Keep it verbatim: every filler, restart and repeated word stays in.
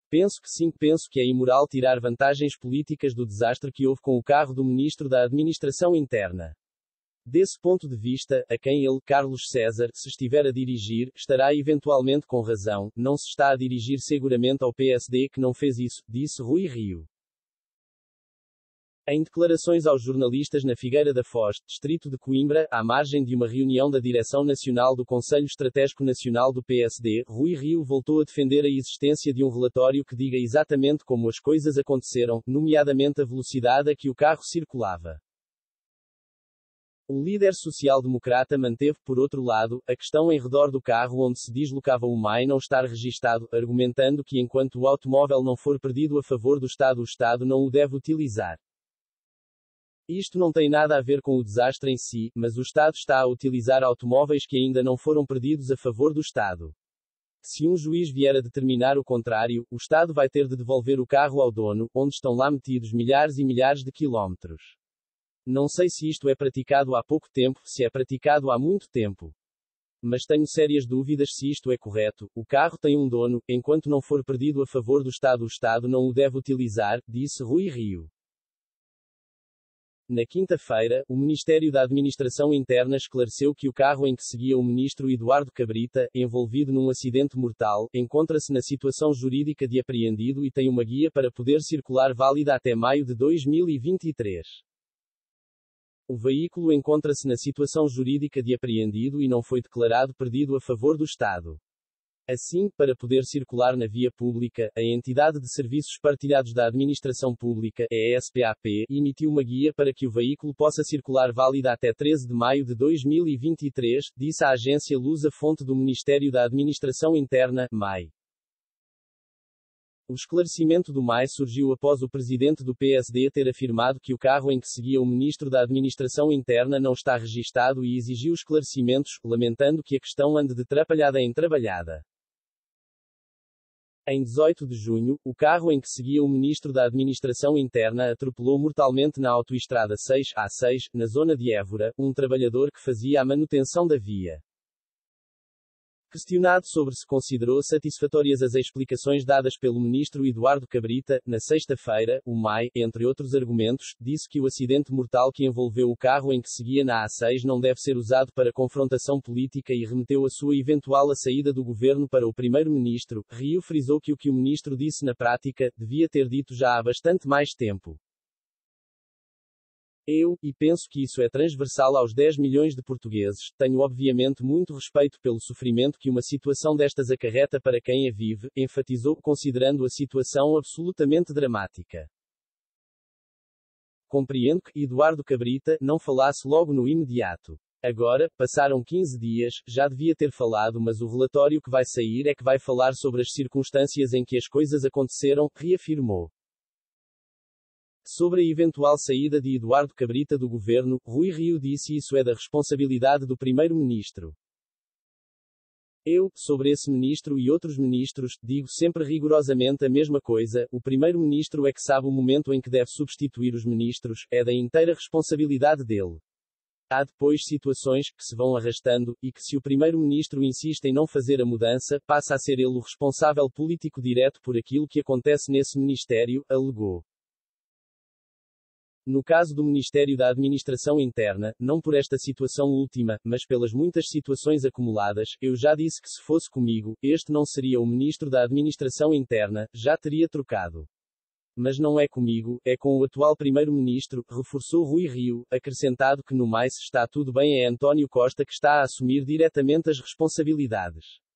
Penso que sim, penso que é imoral tirar vantagens políticas do desastre que houve com o carro do Ministro da Administração Interna. Desse ponto de vista, a quem ele, Carlos César, se estiver a dirigir, estará eventualmente com razão, não se está a dirigir seguramente ao P S D que não fez isso, disse Rui Rio. Em declarações aos jornalistas na Figueira da Foz, distrito de Coimbra, à margem de uma reunião da Direção Nacional do Conselho Estratégico Nacional do P S D, Rui Rio voltou a defender a existência de um relatório que diga exatamente como as coisas aconteceram, nomeadamente a velocidade a que o carro circulava. O líder social-democrata manteve, por outro lado, a questão em redor do carro onde se deslocava o M A I não estar registado, argumentando que enquanto o automóvel não for perdido a favor do Estado, o Estado não o deve utilizar. Isto não tem nada a ver com o desastre em si, mas o Estado está a utilizar automóveis que ainda não foram perdidos a favor do Estado. Se um juiz vier a determinar o contrário, o Estado vai ter de devolver o carro ao dono, onde estão lá metidos milhares e milhares de quilómetros. Não sei se isto é praticado há pouco tempo, se é praticado há muito tempo. Mas tenho sérias dúvidas se isto é correto. O carro tem um dono, enquanto não for perdido a favor do Estado, o Estado não o deve utilizar, disse Rui Rio. Na quinta-feira, o Ministério da Administração Interna esclareceu que o carro em que seguia o ministro Eduardo Cabrita, envolvido num acidente mortal, encontra-se na situação jurídica de apreendido e tem uma guia para poder circular válida até maio de dois mil e vinte e três. O veículo encontra-se na situação jurídica de apreendido e não foi declarado perdido a favor do Estado. Assim, para poder circular na via pública, a Entidade de Serviços Partilhados da Administração Pública, E S P A P, emitiu uma guia para que o veículo possa circular válida até treze de maio de dois mil e vinte e três, disse a agência Lusa, fonte do Ministério da Administração Interna, M A I. O esclarecimento do M A I surgiu após o presidente do P S D ter afirmado que o carro em que seguia o ministro da Administração Interna não está registado e exigiu esclarecimentos, lamentando que a questão ande de trapalhada em trabalhada. Em dezoito de junho, o carro em que seguia o ministro da Administração Interna atropelou mortalmente na autoestrada seis A seis, na zona de Évora, um trabalhador que fazia a manutenção da via. Questionado sobre se considerou satisfatórias as explicações dadas pelo ministro Eduardo Cabrita, na sexta-feira, o M A I, entre outros argumentos, disse que o acidente mortal que envolveu o carro em que seguia na A seis não deve ser usado para confrontação política e remeteu a sua eventual saída do governo para o primeiro-ministro. Rio frisou que o que o ministro disse na prática, devia ter dito já há bastante mais tempo. Eu, e penso que isso é transversal aos dez milhões de portugueses, tenho obviamente muito respeito pelo sofrimento que uma situação destas acarreta para quem a vive, enfatizou, considerando a situação absolutamente dramática. Compreendo que Eduardo Cabrita não falasse logo no imediato. Agora, passaram quinze dias, já devia ter falado, mas o relatório que vai sair é que vai falar sobre as circunstâncias em que as coisas aconteceram, reafirmou. Sobre a eventual saída de Eduardo Cabrita do governo, Rui Rio disse isso é da responsabilidade do primeiro-ministro. Eu, sobre esse ministro e outros ministros, digo sempre rigorosamente a mesma coisa, o primeiro-ministro é que sabe o momento em que deve substituir os ministros, é da inteira responsabilidade dele. Há depois situações, que se vão arrastando, e que se o primeiro-ministro insiste em não fazer a mudança, passa a ser ele o responsável político direto por aquilo que acontece nesse ministério, alegou. No caso do Ministério da Administração Interna, não por esta situação última, mas pelas muitas situações acumuladas, eu já disse que se fosse comigo, este não seria o Ministro da Administração Interna, já teria trocado. Mas não é comigo, é com o atual Primeiro-Ministro, reforçou Rui Rio, acrescentado que no mais está tudo bem, é António Costa que está a assumir diretamente as responsabilidades.